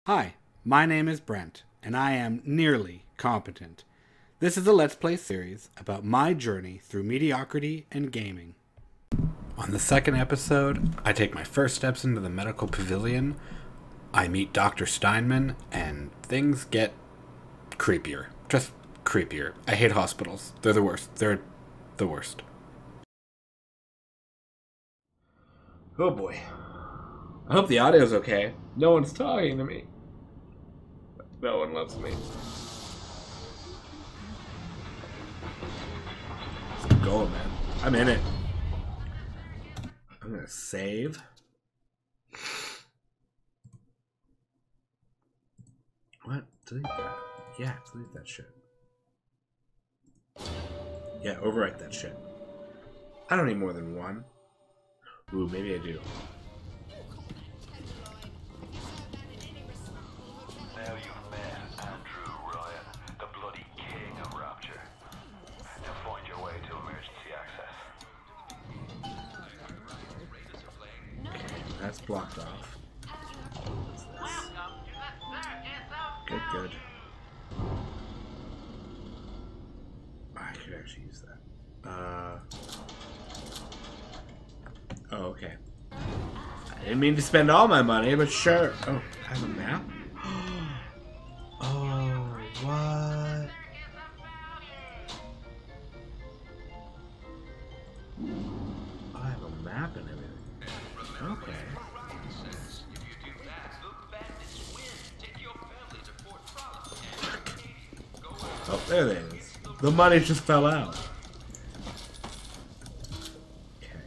Hi, my name is Brent, and I am nearly competent. This is a Let's Play series about my journey through mediocrity and gaming. On the second episode, I take my first steps into the medical pavilion, I meet Dr. Steinman, and things get creepier. Just creepier. I hate hospitals. They're the worst. They're the worst. Oh boy. I hope the audio's okay. No one's talking to me. No one loves me. Let's go, man. I'm in it. I'm gonna save. What? Delete that. Yeah, delete that shit. Yeah, overwrite that shit. I don't need more than one. Ooh, maybe I do. Now you've met Andrew Ryan, the bloody king of Rapture. Now find your way to emergency access. Okay, that's blocked off. What's this? Good, good. I could actually use that. Oh, okay. I didn't mean to spend all my money, but sure. Oh, I have a map? Oh, what? I have a map and everything. Okay. Oh, there it is. The money just fell out. Okay.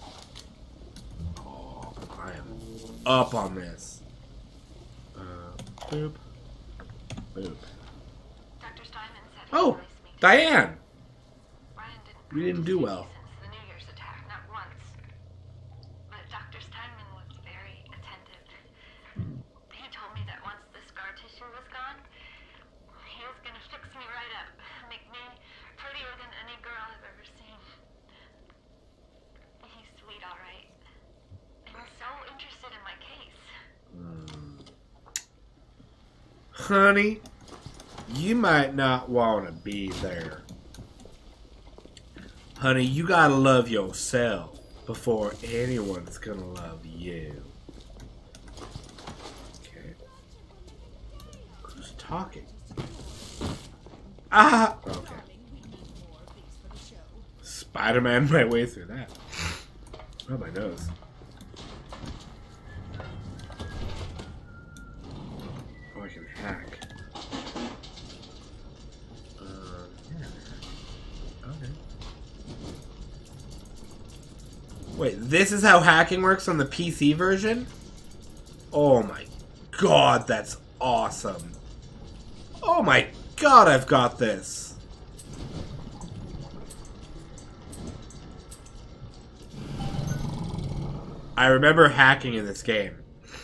Oh, I am up on this. Boop. Boop. Dr. Steinman said Oh, Diane! We didn't do well. Since the New Year's attack, not once. But Dr. Steinman was very attentive. He told me that once the scar tissue was gone, he was gonna fix me right up, make me prettier than any girl I've ever seen. He's sweet, all right. And he's so interested in my case. Honey, you might not want to be there. Honey, you gotta love yourself before anyone's gonna love you. Okay. Who's talking? Ah! Okay. Spider-Man my way through that. Oh, my nose. Oh, I can hack. Yeah. Okay. Wait, this is how hacking works on the PC version? Oh my god, that's awesome. Oh my god, I've got this. I remember hacking in this game.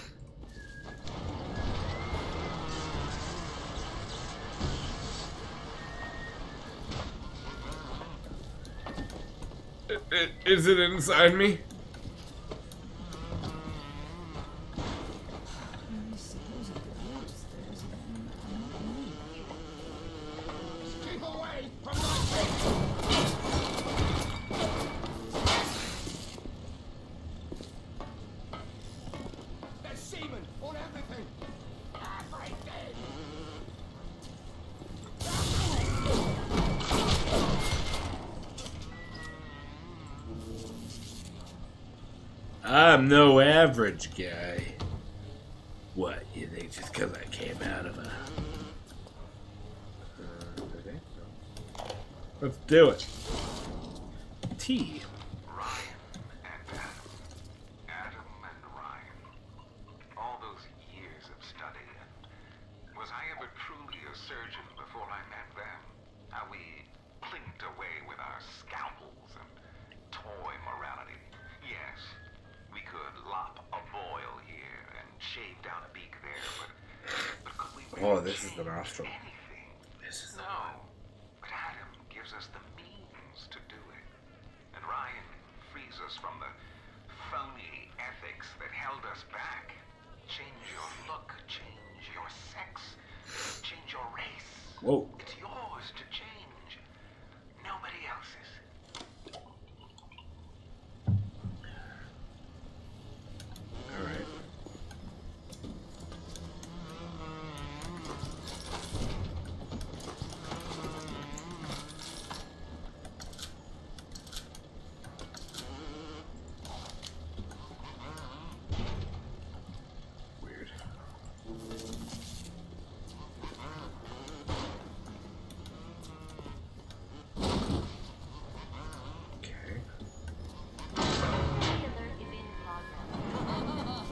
Is it inside me? Keep away from my face! There's semen on everything! Everything! I'm no average guy. What, you think just because I came out of a... okay. Let's do it. T. Ryan and Adam. Adam and Ryan. All those years of study, and was I ever truly a surgeon before I met them? How we plinked away with our scalpels and toy morality. Yes, we could lop a boil here and shave down a beak there, but could we really Oh, this is the change nostril. anything? This is the No, but Adam gives us the means to do it. And Ryan frees us from the phony ethics that held us back. Change your look, change your Whoa. It's yours to change. Nobody else's. Alright. Weird. Okay. Alert is in progress.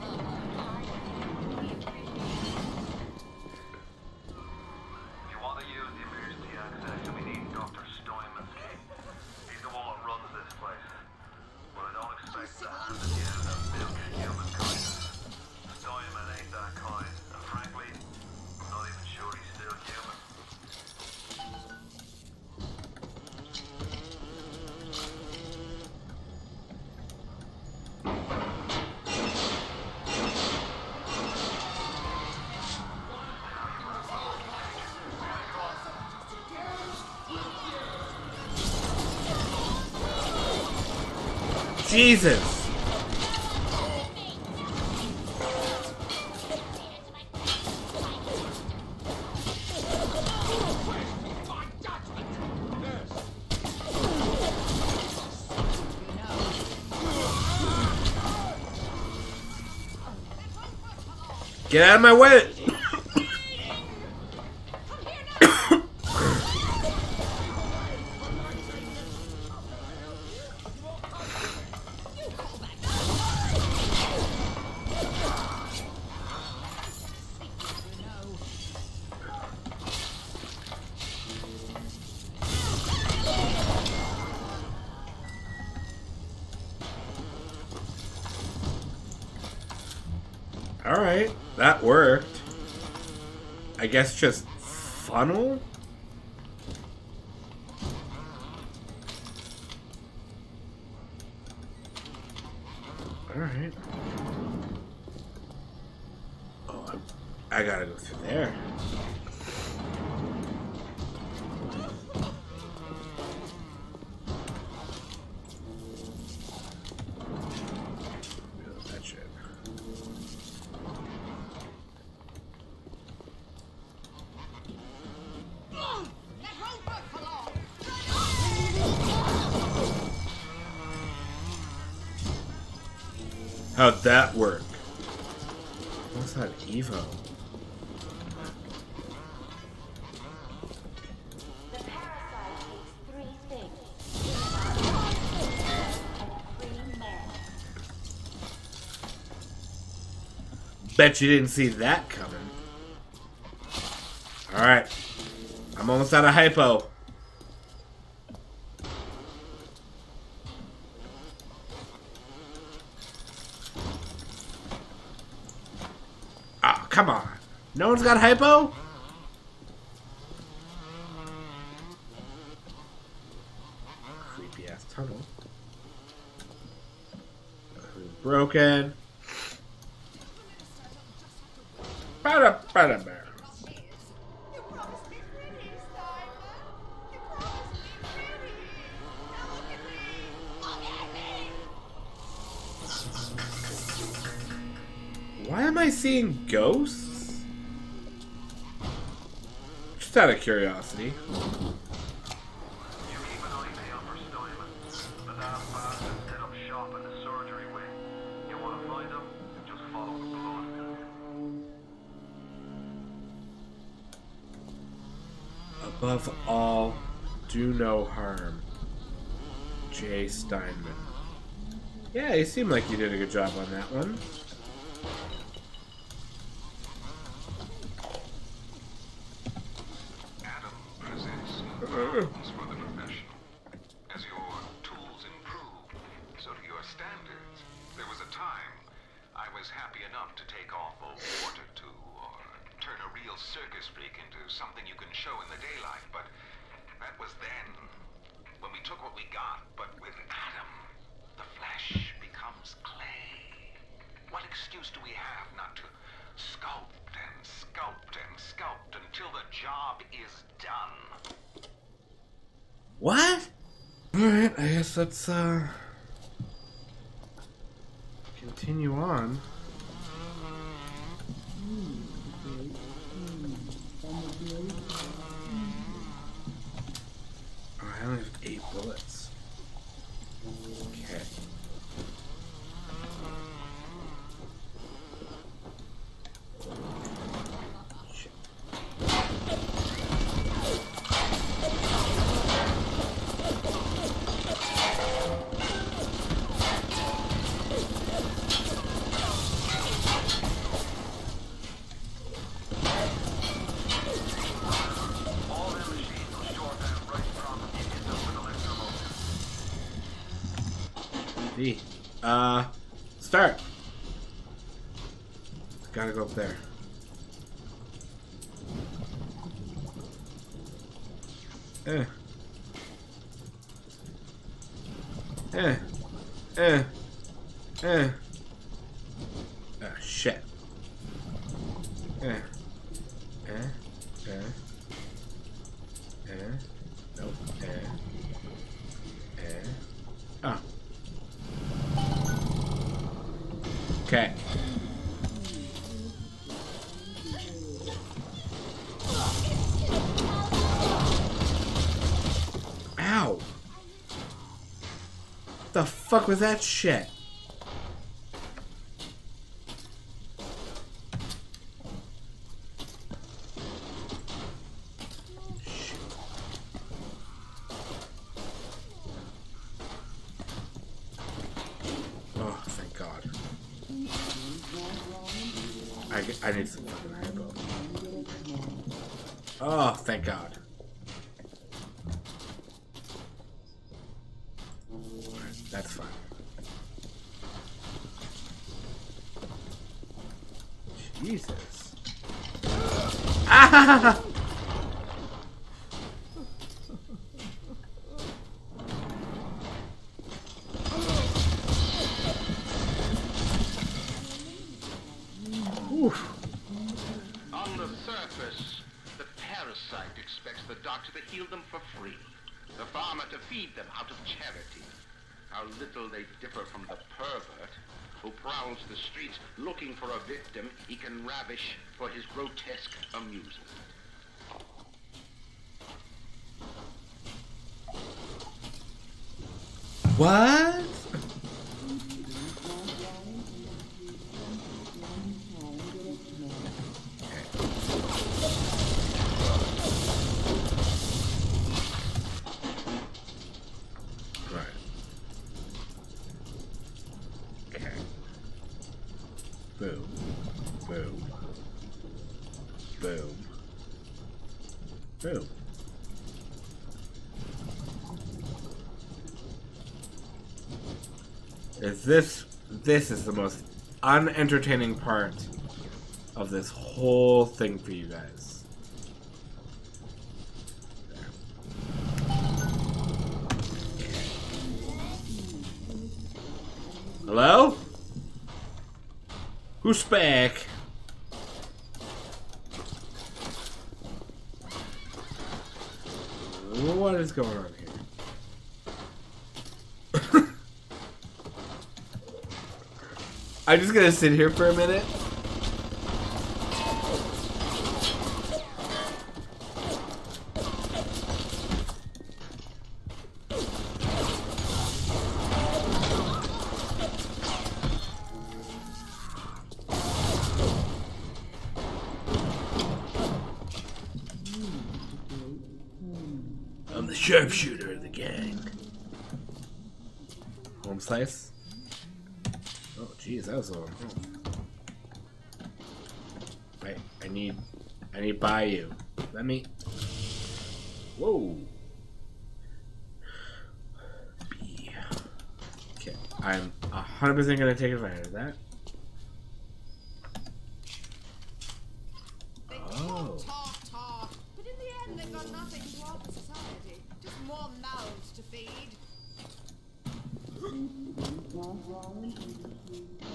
If you want to use the emergency access, we need Dr. Steinman's key. He's the one that runs this place. But I don't expect the hand at the end of milk humankind. Steinman ain't that kind. And frankly, I'm not even sure he's still human. Jesus! Get out of my way! Alright, that worked. I guess just funnel? Alright. Oh, I gotta go through there. That shit. How'd that work? What's that Evo? The parasite takes 3 things. And 3 men. Bet you didn't see that coming. Alright. I'm almost out of hypo. Oh, come on. No one's got hypo? Creepy ass tunnel. Broken. Bada. You promised me pretty, Steinman. You promised me pretty. Now look at me. Look at me. Why am I seeing ghosts? Just out of curiosity. You keep an eye peeled for Steinman. The damn bastard set up shop in the surgery wing. You want to find him? Just follow the blood. Above all, do no harm. J. Steinman. Yeah, you seem like you did a good job on that one. Adam presents problems for the professional. As your tools improve, so do your standards. There was a time I was happy enough to take off a wart or two, or turn a real circus freak into something you can show in the daylight, but that was then, when we took what we got. But with Adam, the flesh becomes clay. What excuse do we have not to sculpt and sculpt and sculpt and until the job is done. What? Alright, I guess let's continue on. Oh, I only have 8 bullets. Okay. Shit. V. Start. Gotta go up there. Eh. Ah, shit. Nope. Oh. Okay. Ow. The fuck was that shit? Oh, thank God. I need some fucking ammo. Oh, thank God. That's fine. Jesus. Ah! Oof. On the surface, the parasite expects the doctor to heal them for free. The farmer to feed them out of charity. How little they differ from the pervert who prowls the streets looking for a victim he can ravish for his grotesque amusement. What? Boom. Boom. Boom. Boom. This is the most unentertaining part of this whole thing for you guys. Hello? Who's back? What is going on here? I'm just gonna sit here for a minute. I'm the sharpshooter of the gang. Home slice? Oh, jeez, that was a little home. Wait, I need Bayou. Let me. Whoa. B. Okay, I'm 100% gonna take advantage of that. They Oh. talk, but in the end they've got nothing to offer society. Just more mouths to feed.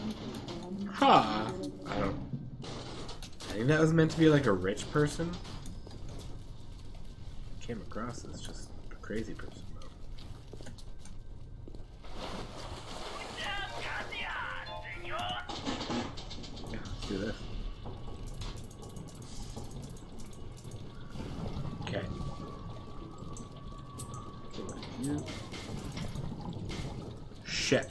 Huh. I think that was meant to be like a rich person. came across as just a crazy person, though. Yeah, let's do this. Okay. Shit.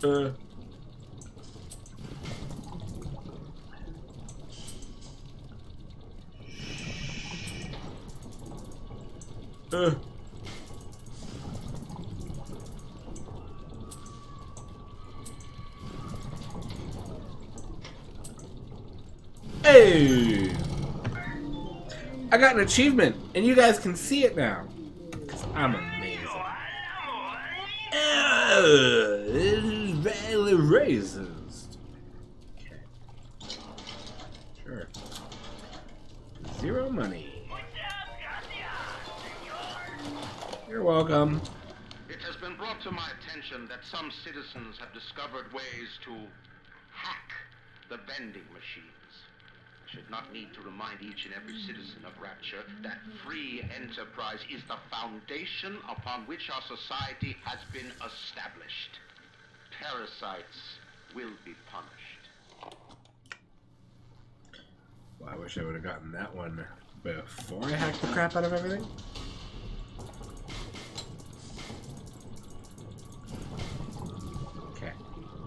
Hey! I got an achievement, and you guys can see it now. 'Cause I'm amazing. This is very racist. Okay. Sure. 0 money. You're welcome. It has been brought to my attention that some citizens have discovered ways to hack the vending machines. I should not need to remind each and every citizen of Rapture that free enterprise is the foundation upon which our society has been established. Parasites will be punished. Well, I wish I would have gotten that one before I hacked the crap out of everything. Okay.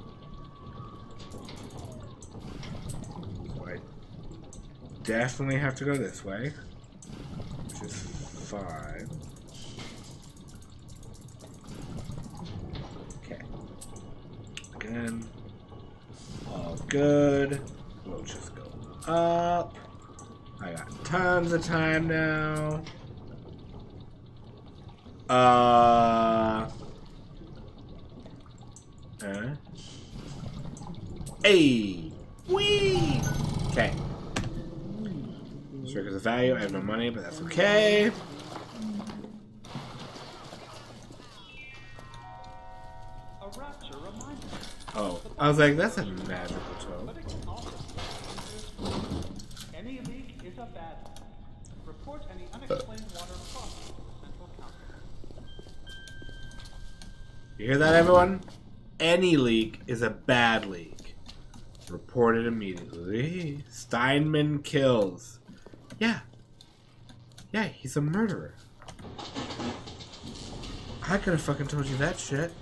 So I definitely have to go this way, which is fine. Okay. Again. All good. We'll just go up. I got tons of time now. Hey! Whee! Okay. Circus of value. I have no money, but that's okay. Oh, I was like, that's a magical toad. Any leak is a bad one. Report any unexplained water crossing central counter. You hear that, everyone? Any leak is a bad leak. Report it immediately. Steinman kills. Yeah. Yeah, he's a murderer. I could have fucking told you that shit.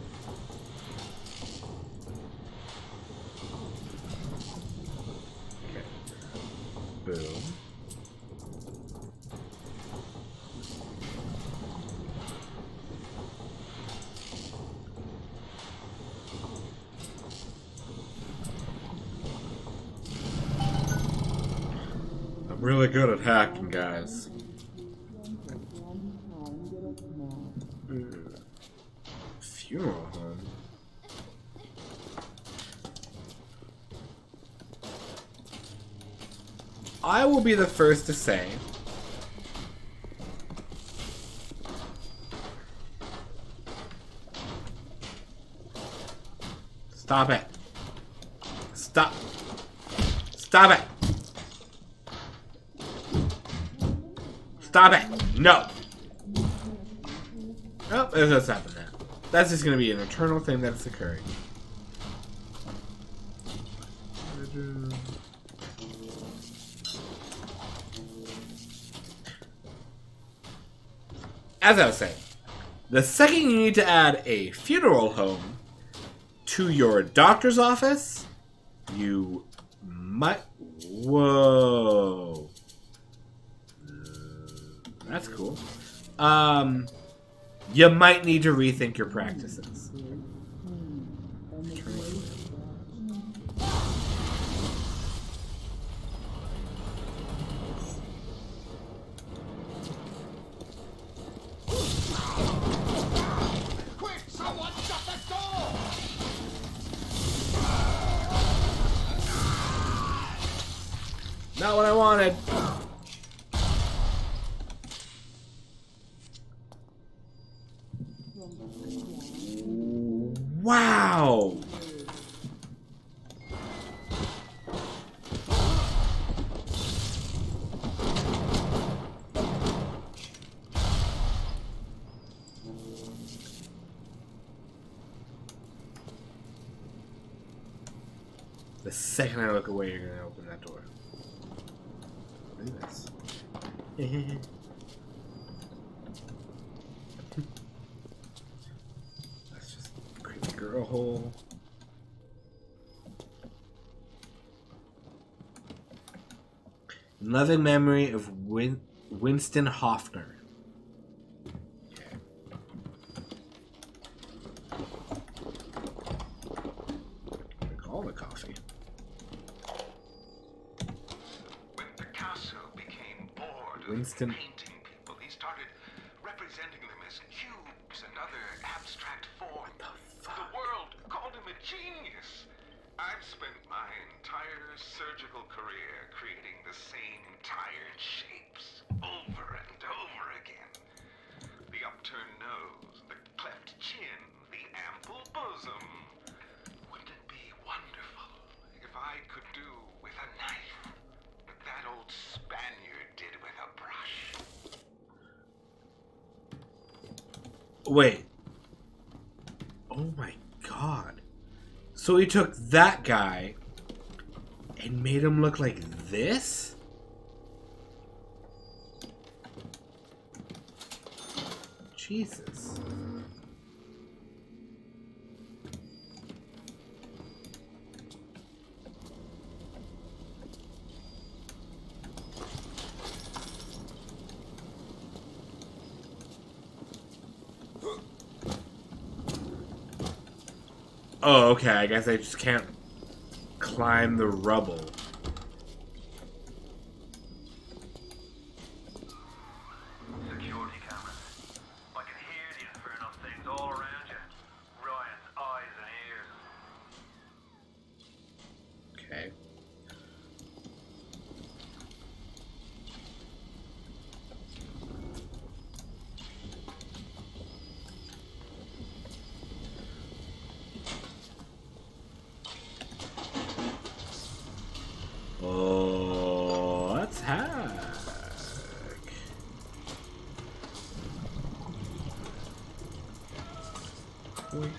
Okay. Boom. I'm really good at hacking, guys. Funeral home. I will be the first to say stop it. Stop. Stop it. Stop it. No. Oh, that's happened now. That's just going to be an eternal thing that's occurring. As I was saying, the second you need to add a funeral home to your doctor's office, you might... Whoa. That's cool. You might need to rethink your practices. Quick, someone shut the door! Not what I wanted. Wow. The second I look away, you're gonna open that door. Look at this. That's just a creepy girl hole. Loving memory of Winston Hoffner. Okay. Drink all the coffee. When Picasso became bored Winston. of painting people, he started representing them as cubes and other abstract forms. The world called him a genius. I've spent my entire surgical career creating the same tired shapes over and over again. The upturned nose, the cleft chin, the ample bosom. Wouldn't it be wonderful if I could do with a knife what that old Spaniard did with a brush? Wait. Oh my god. So he took that guy and made him look like this? Jesus. Oh, okay. I guess I just can't climb the rubble. Security cameras. I can hear the infernal things all around you. Ryan's eyes and ears. Okay. Oh, let's hack. Oink.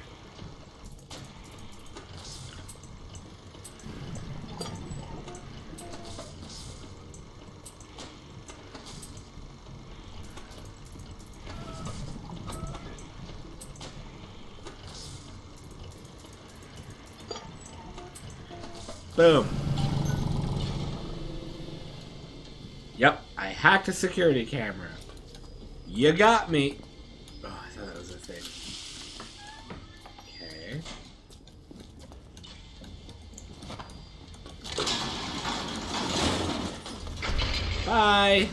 Boom. Yep, I hacked a security camera. You got me. Oh, I thought that was a thing. Okay. Bye.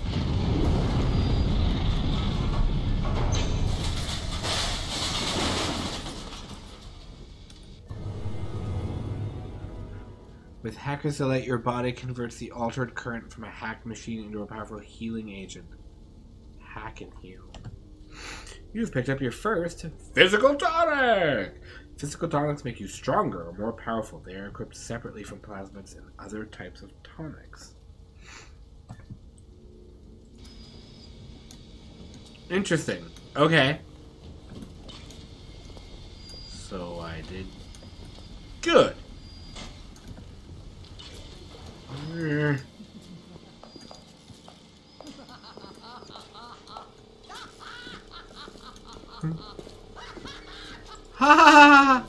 With hackers that let your body converts the altered current from a hacked machine into a powerful healing agent. Hack and heal. You've picked up your first physical tonic! Physical tonics make you stronger or more powerful. They are equipped separately from plasmids and other types of tonics. Interesting. Okay. So I did good. Ha ha ha!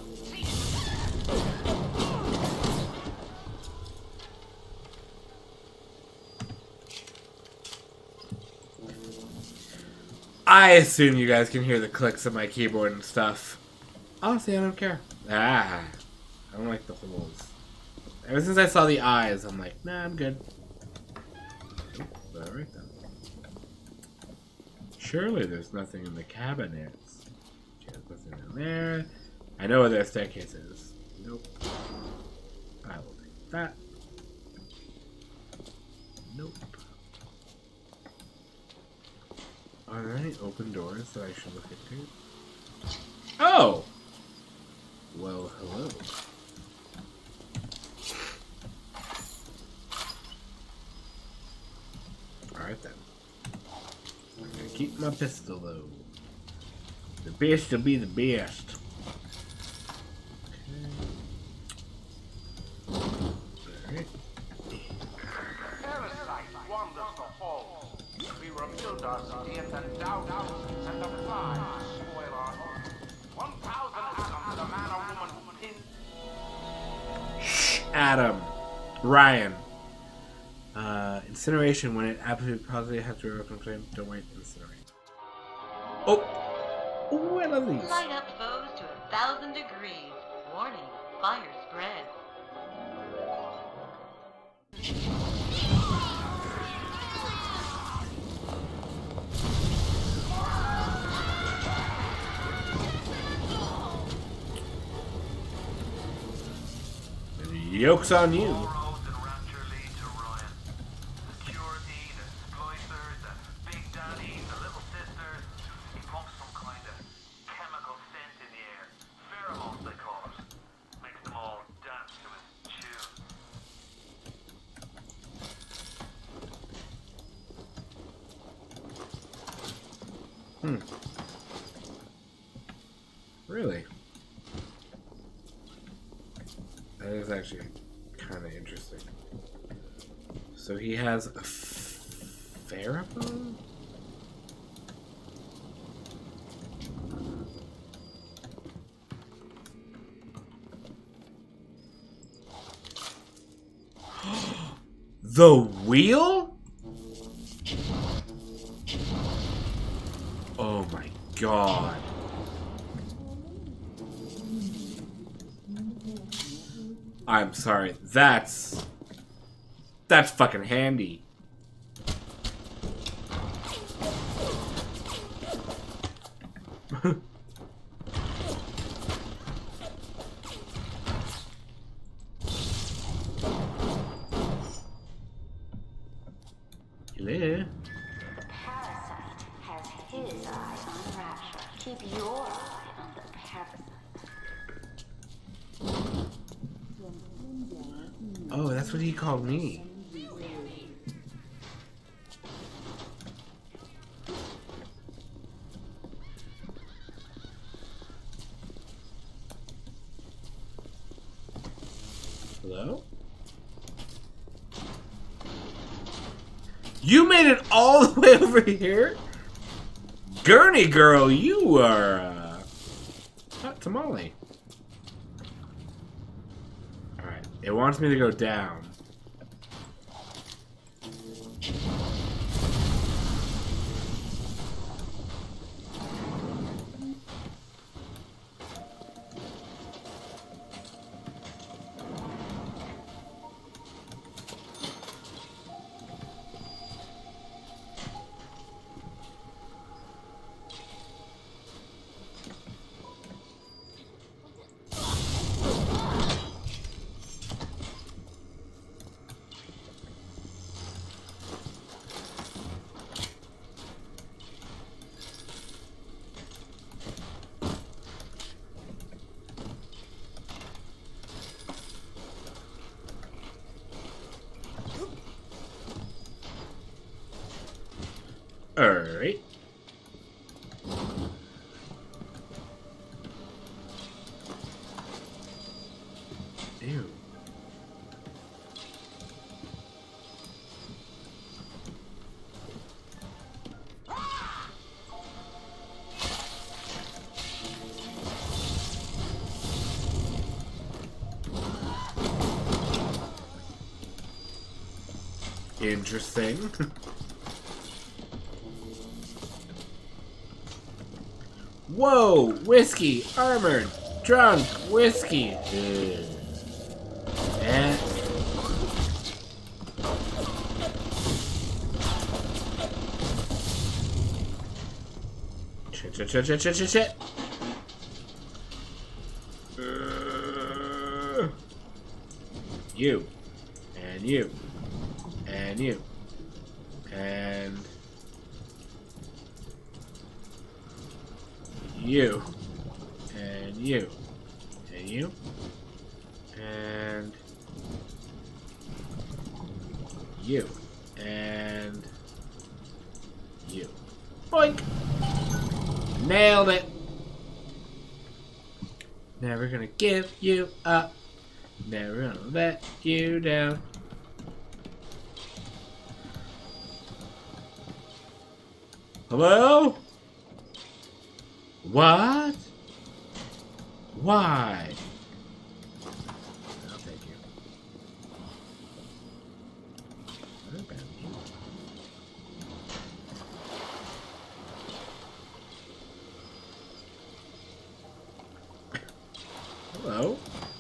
I assume you guys can hear the clicks of my keyboard and stuff. Honestly, I don't care. I don't like the holes. Ever since I saw the eyes, I'm like, nah, I'm good. Alright then. Surely there's nothing in the cabinets. Okay, there's nothing in there. I know where their staircase is. Nope. I will take that. Nope. Are there any open doors that I should look into? Oh! Well, hello. Alright then. I'm gonna keep my pistol though. The best will be the best. Okay. see if in doubt, send a fly. Spoiler. 1,000 atoms, a man or woman who pins. Shh, Adam. Ryan. Incineration when it absolutely positively has to be flame. Don't wait, incinerate. Oh! Oh, I love these. Light up foes to 1,000 degrees. Warning, fire spread. Yoke's on you. All roads in Rapture lead to Ryan. Security, the splicers, the big daddies, the little sisters. He pumps some kind of chemical scent in the air. Pheromones, they call it. Makes them all dance to his tune. Really? That is actually kind of interesting. So he has a pheromone? The wheel? Oh my god. I'm sorry. That's fucking handy. Hello. Parasite has his eye on Rapture. Keep your eye on the parasite. Oh, that's what he called me. Hello? You made it all the way over here? Gurney girl, you are hot tamale. Alright, it wants me to go down. Alright. Ew. Interesting. Whoa! Whiskey! Armored! Drunk! Whiskey! And... Shit. You. And you. And you. And... You. And you. And you. And... You. And... You. Boink! Nailed it! Never gonna give you up. Never gonna let you down. Hello? What? Why? I'll take you. Hello?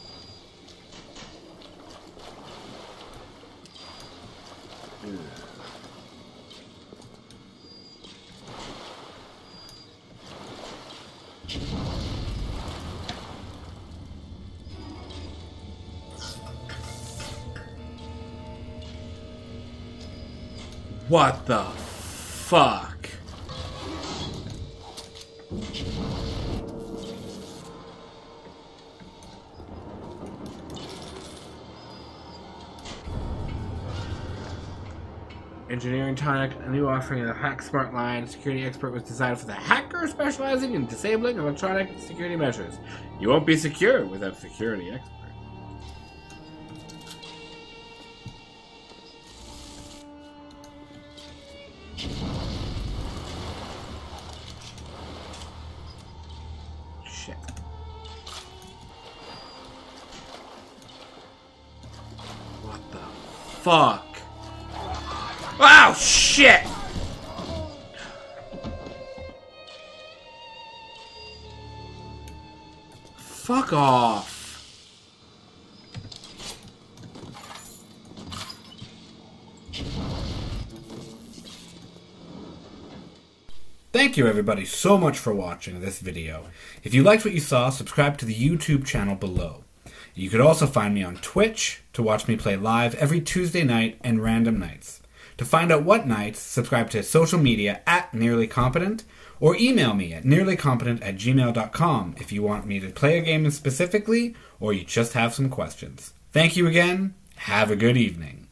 What the fuck? Engineering Tonic, a new offering of the Hack Smart line. Security Expert was designed for the hacker specializing in disabling electronic security measures. You won't be secure without Security Expert. Shit. What the fuck? Oh, shit! Fuck off. Thank you everybody so much for watching this video. If you liked what you saw, subscribe to the YouTube channel below. You could also find me on Twitch to watch me play live every Tuesday night and random nights. To find out what nights, subscribe to social media at NearlyCompetent or email me at nearlycompetent@gmail.com if you want me to play a game specifically or you just have some questions. Thank you again. Have a good evening.